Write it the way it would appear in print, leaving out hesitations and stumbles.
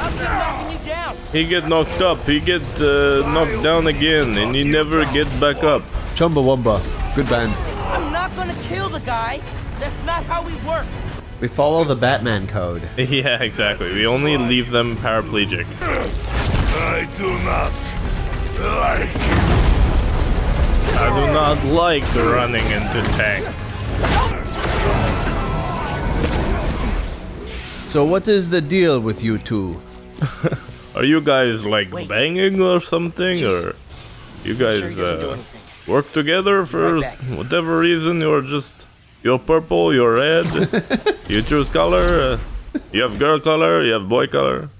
keep knocking you down. He get knocked up, he get knocked down again, and he never gets back up. Chumbawamba. Good band. I'm not gonna kill the guy. That's not how we work. We follow the Batman code. Yeah, exactly. We only leave them paraplegic. I do not like. I do not like running into tank. So what is the deal with you two? Are you guys like banging or something, or you guys work together for whatever reason? You're purple, you're red. You choose color. You have girl color, you have boy color.